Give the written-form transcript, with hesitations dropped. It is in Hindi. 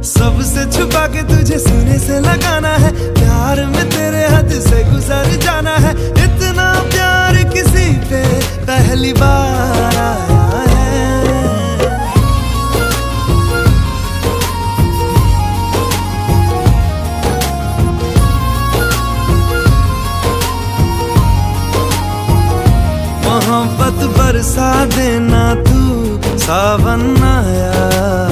सबसे छुपा के तुझे सीने से लगाना है, प्यार में तेरे हद से गुजर जाना है। इतना प्यार किसी पे पहली बार आया है। मोहब्बत बरसा देना तू सावन आया।